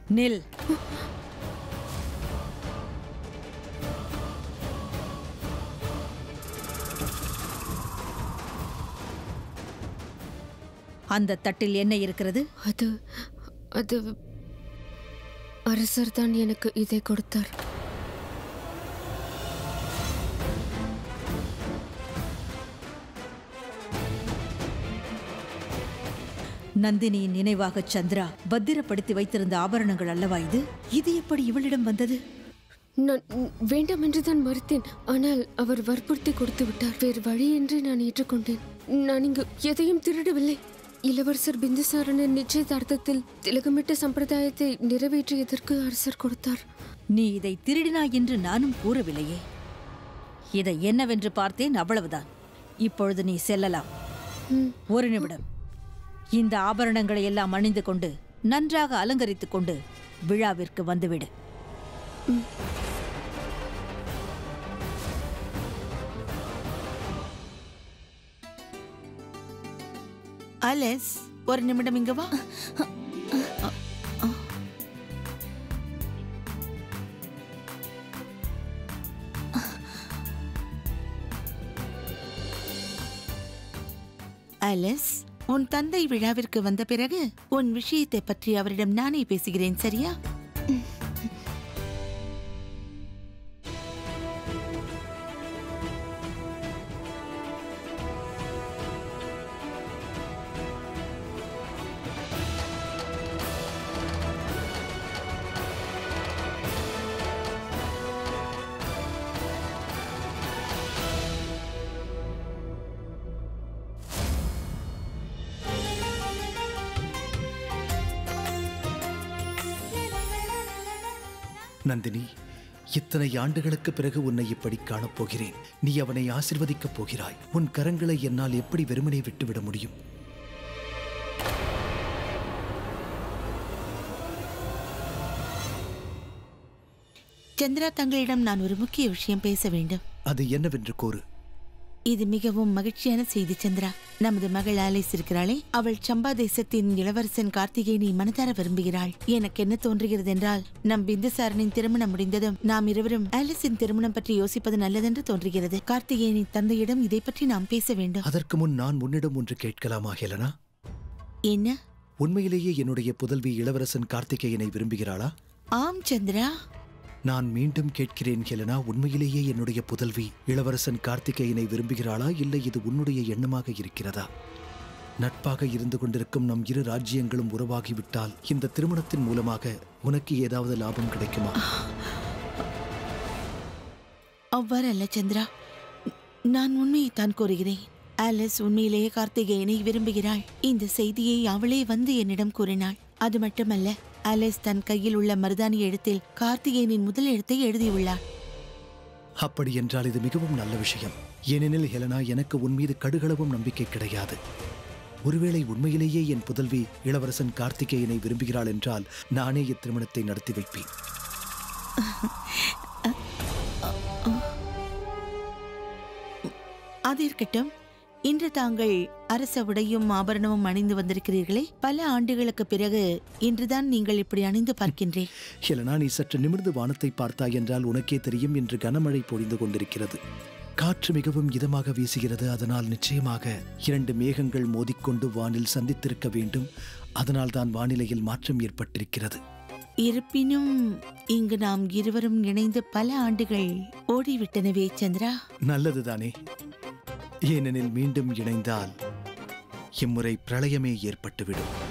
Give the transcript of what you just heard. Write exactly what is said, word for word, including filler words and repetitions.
நில். அந்த தட்டில் என்ன இருக்கிறது? அது அது அரசர் தான் எனக்கு இதை கொடுத்தார். நந்தினியின் நினைவாக சந்திரா பத்திரப்படுத்தி வைத்திருந்த ஆபரணங்கள் அல்லவா இது? இது எப்படி இவளிடம் வந்தது? நான் வேண்டாம் என்றுதான் மறுத்தேன். ஆனால் அவர் வற்புறுத்தி கொடுத்து விட்டார். வேறு வழியின்றி நான் ஏற்றுக்கொண்டேன். நான் இங்கு எதையும் திருடவில்லை. இளவரசர் பிந்துசாரனின் நிச்சயதார்த்தத்தில் திலகமிட்ட சம்பிரதாயத்தை நிறைவேற்றியதற்கு அரசர் கொடுத்தார். நீ இதை திருடினாய் என்று நானும் கூறவில்லையே. இதை என்னவென்று பார்த்தேன், அவ்வளவுதான். இப்பொழுது நீ செல்லலாம். ஒரு நிமிடம். இந்த ஆபரணங்களை எல்லாம் அணிந்து கொண்டு நன்றாக அலங்கரித்துக் கொண்டு விழாவிற்கு வந்துவிடு. அலெஸ், ஒரு நிமிடம் இங்க வா. அலெஸ், உன் தந்தை விழாவிற்கு வந்த பிறகு உன் விஷயத்தை பற்றி அவரிடம் நானே பேசுகிறேன், சரியா? நந்தினி, இத்தனை ஆண்டுகளுக்கு பிறகு உன்னை இப்படி காணப்போகிறேன். நீ அவனை ஆசிர்வதிக்கப் போகிறாய். உன் கரங்களை என்னால் எப்படி வெறுமனே விட்டுவிட முடியும்? சந்திரா, தங்களிடம் நான் ஒரு முக்கிய விஷயம் பேச வேண்டும். அது என்னவென்று கூறு. இது மிகவும் மகிழ்ச்சியான செய்தி சந்திரா. நமது மகள் ஆலிஸ் இருக்கிறாளே, அவள் சம்பா தேசத்தின் இளவரசன் கார்த்திகேயனை மனதார விரும்புகிறாள். எனக்கு என்ன தோன்றுகிறது என்றால், நம் பிந்துசாரனின் திருமணம் முடிந்ததும் நாம் இருவரும் ஆலிஸின் திருமணம் பற்றி யோசிப்பது நல்லதென்று தோன்றுகிறது. கார்த்திகேயனின் தந்தையிடம் இதை பற்றி நாம் பேச வேண்டும். அதற்கு முன் நான் உன்னிடம் ஒன்று கேட்கலாமா ஹெலனா? என்ன? உண்மையிலேயே என்னுடைய புதல்வி இளவரசன் கார்த்திகேயனை விரும்புகிறாளா? ஆம் சந்திரா. நான் மீண்டும் கேட்கிறேன் ஹெலனா, உண்மையிலேயே என்னுடைய புதல்வி இளவரசன் கார்த்திகேயனை விரும்புகிறாளா, இல்லை இது உன்னுடைய எண்ணமாக இருக்கிறதா? நட்பாக இருந்து கொண்டிருக்கும் நம் இரு ராஜ்யங்களும் உறவாகிவிட்டால் இந்த திருமணத்தின் மூலமாக உனக்கு ஏதாவது லாபம் கிடைக்குமா? அவ்வாறு அல்ல சந்திரா, நான் உண்மையை தான் கூறுகிறேன். ஆலிஸ் உண்மையிலேயே கார்த்திகேயனை விரும்புகிறாள். இந்த செய்தியை அவளே வந்து என்னிடம் கூறினாள். அது மட்டுமல்ல, ஆலிஸ் தன் கையில் உள்ள மருதாணி எழுத்தில் கார்த்திகேயனின் முதல் எழுத்தை எழுதியுள்ளார். அப்படி என்றால் இது மிகவும் நல்ல விஷயம். ஏனெனில் ஹெலனா, எனக்கு உன் மீது கடுகளவும் நம்பிக்கை கிடையாது. ஒருவேளை உண்மையிலேயே என் புதல்வி இளவரசன் கார்த்திகேயனை விரும்புகிறாள் என்றால் நானே இத்திருமணத்தை நடத்தி வைப்பேன். அது இருக்கட்டும். இன்று தாங்கள் அரச உடையும் ஆபரணமும் அணிந்து வந்திருக்கிறீர்களே, பல ஆண்டுகளுக்கு பிறகு இன்றுதான் நீங்கள் இப்படி அணிந்து பார்க்கின்றேன். ஹெலனா, நீ சற்று நிமிர்ந்து வானத்தை பார்த்தாய் என்றால் உனக்கே தெரியும், இன்று கனமழை பொழிந்து கொண்டிருக்கிறது. காற்று மிகவும் இதமாக வீசுகிறது. அதனால் நிச்சயமாக இரண்டு மேகங்கள் மோதிக்கொண்டு வானில் சந்தித்திருக்க வேண்டும். அதனால் தான் வானிலையில் மாற்றம் ஏற்பட்டிருக்கிறது. இருப்பினும் இங்கு நாம் இருவரும் இணைந்து பல ஆண்டுகள் ஓடிவிட்டனவே சந்திரா. நல்லதுதானே? ஏனெனில் மீண்டும் இணைந்தால் இம்முறை பிரளயமே ஏற்பட்டுவிடும்.